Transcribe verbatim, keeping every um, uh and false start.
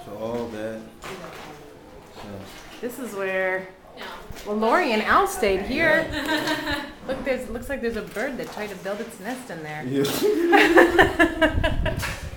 So all that. So. This is where, well, Lori and Al stayed here. Look, there's looks like there's a bird that tried to build its nest in there. Yeah.